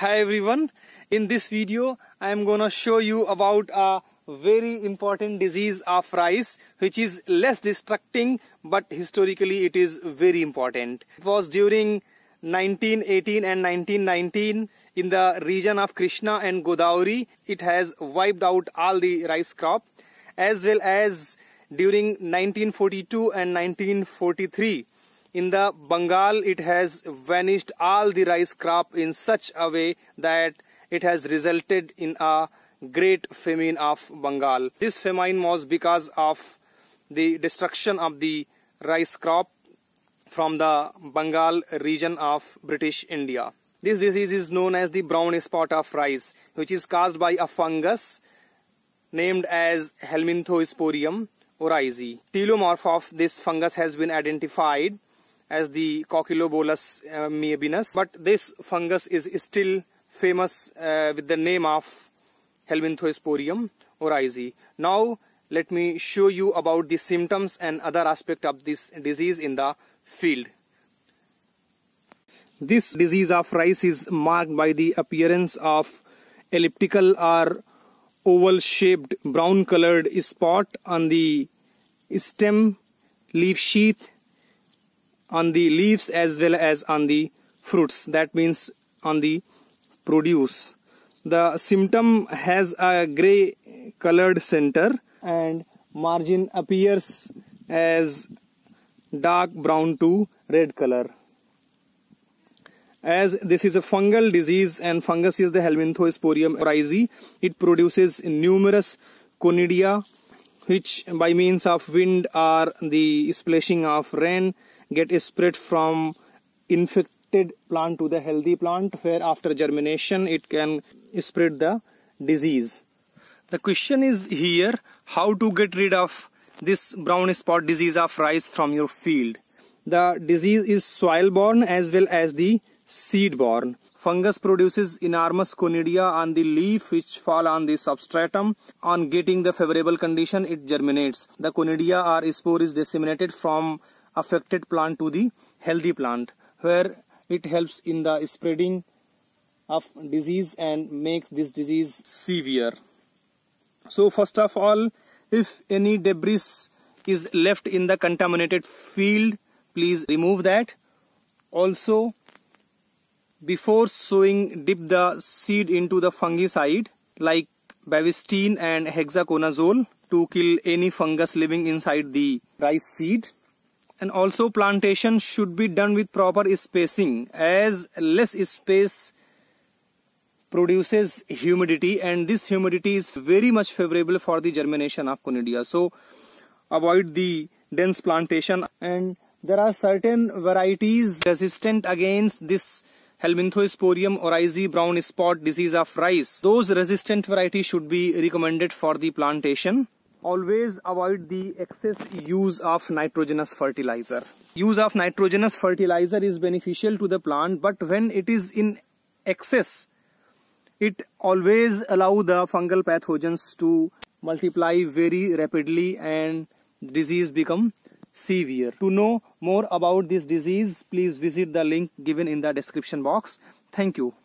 Hi everyone, in this video I am gonna show you about a very important disease of rice which is less destructing but historically it is very important. It was during 1918 and 1919 in the region of Krishna and Godavari. It has wiped out all the rice crop, as well as during 1942 and 1943 in the Bengal. It has vanished all the rice crop in such a way that it has resulted in a great famine of Bengal. This famine was because of the destruction of the rice crop from the Bengal region of British India. This disease is known as the brown spot of rice, which is caused by a fungus named as Helminthosporium oryzae. Telomorph of this fungus has been identified as the Coccilobolus meabinus, but this fungus is still famous with the name of Helminthosporium oryzae. Now let me show you about the symptoms and other aspects of this disease in the field. This disease of rice is marked by the appearance of elliptical or oval shaped brown colored spot on the stem, leaf sheath, on the leaves as well as on the fruits, that means on the produce. The symptom has a grey colored center and margin appears as dark brown to red color. As this is a fungal disease and fungus is the Helminthosporium oryzae, it produces numerous conidia which by means of wind or the splashing of rain get spread from infected plant to the healthy plant, where after germination it can spread the disease. The question is here, how to get rid of this brown spot disease of rice from your field. The disease is soil borne as well as the seed borne. Fungus produces enormous conidia on the leaf which fall on the substratum. On getting the favorable condition, it germinates. The conidia or spore is disseminated from affected plant to the healthy plant, where it helps in the spreading of disease and makes this disease severe. So first of all, if any debris is left in the contaminated field, please remove that. Also, before sowing, dip the seed into the fungicide like Bavistine and hexaconazole to kill any fungus living inside the rice seed. And also plantation should be done with proper spacing, as less space produces humidity and this humidity is very much favorable for the germination of conidia. So avoid the dense plantation, and there are certain varieties resistant against this Helminthosporium oryzae brown spot disease of rice. Those resistant varieties should be recommended for the plantation. Always avoid the excess use of nitrogenous fertilizer. Use of nitrogenous fertilizer is beneficial to the plant, but when it is in excess, it always allows the fungal pathogens to multiply very rapidly and disease become severe. To know more about this disease, please visit the link given in the description box. Thank you.